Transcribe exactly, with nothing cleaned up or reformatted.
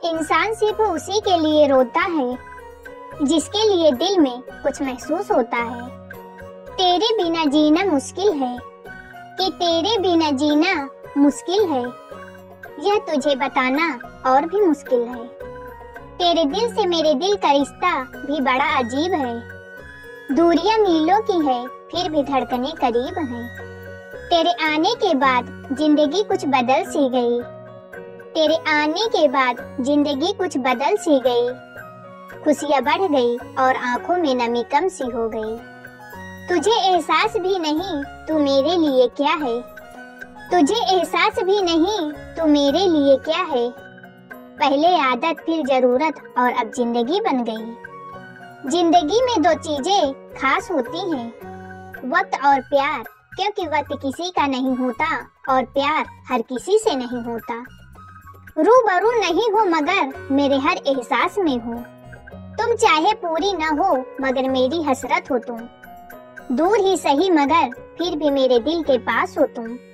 इंसान सिर्फ उसी के लिए रोता है जिसके लिए दिल में कुछ महसूस होता है। तेरे बिना जीना मुश्किल है कि तेरे बिना जीना मुश्किल है, यह तुझे बताना और भी मुश्किल है। तेरे दिल से मेरे दिल का रिश्ता भी बड़ा अजीब है। दूरियां मीलों की है फिर भी धड़कनें करीब हैं। तेरे आने के बाद जिंदगी कुछ बदल सी गई। तेरे आने के बाद जिंदगी कुछ बदल सी गई। खुशियां बढ़ गई और आंखों में नमी कम सी हो गई। तुझे एहसास भी नहीं तू मेरे लिए क्या है। तुझे एहसास भी नहीं तू मेरे लिए क्या है। पहले आदत फिर जरूरत और अब जिंदगी बन गई। जिंदगी में दो चीजें खास होती हैं, वक्त और प्यार, क्योंकि वक्त किसी का नहीं होता और प्यार हर किसी से नहीं होता। रूबरू नहीं हो मगर मेरे हर एहसास में हो। तुम चाहे पूरी न हो मगर मेरी हसरत हो तुम। दूर ही सही मगर फिर भी मेरे दिल के पास हो तुम।